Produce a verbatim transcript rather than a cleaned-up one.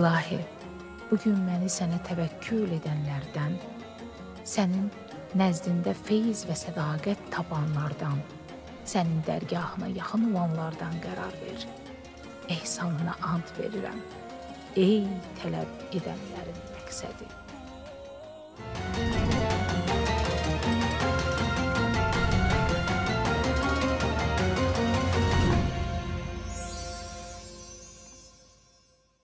İlahi, bugün məni sənə təvəkkül edənlərdən, sənin nəzdində feyz və sədaqət tapanlardan, sənin dərgahına yaxın olanlardan qərar ver. Ehsanına ant verirəm, ey tələb edənlərin məqsədi.